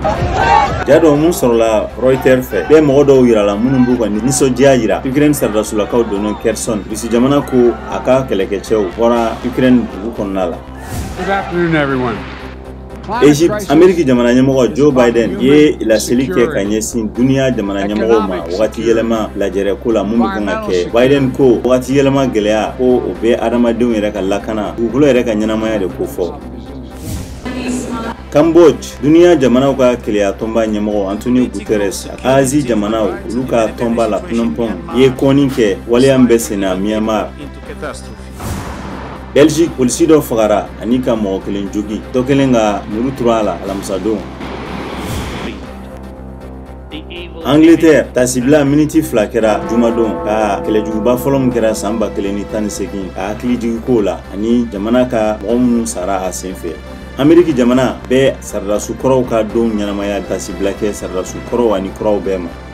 Jado mun sɔrɔla Reuters fɛ bɛɛ mɔgɔ dɔw yirala minnu b'u ka nisɔndiya yira Ukraine saridasolakaw donna Kherson. Rusi jamana ko a ka kɛlɛkɛcɛw bɔra Ukraine dugu kɔnɔna la. Good afternoon, everyone. Egypt Ameriki jamana ɲɛmɔgɔ Joe Biden ye laseli kɛ ka ɲɛsin duniya jamana ɲɛmɔgɔw ma wagati yɛlɛma lajɛrɛ ko la mun bɛ kan ka kɛ. Biden ko wagati yɛlɛma gɛlɛya ko o bɛ adamadenw yɛrɛ ka lakana dugukolo yɛrɛ ka ɲɛnamaya de ko fɔ. Cambodge duniya jamanaw ka keleya tɔnba ɲɛmɔgɔ Antonio Guterres Asie jamanaw olu ka tɔnba la Phnom Penh ye kɔni kɛ waleya bɛ senna Myanmar. Belgique polisi dɔ fagara ani ka mɔgɔ kelen jogi dɔ kelen ka muru tura a la alamisa don. Angleterre tasibila miniti 2 kɛra jumadon ka kɛlɛjuguba fɔlɔ min kɛra san 2018 ka hakili jigi ko la ani jamana ka mɔgɔ minnu sara a senfɛ. Ameriki jamana bɛ saridasukɔrɔw ka don ɲɛnamaya tasibila kɛ saridasukɔrɔw ani kuraw bɛɛ ma.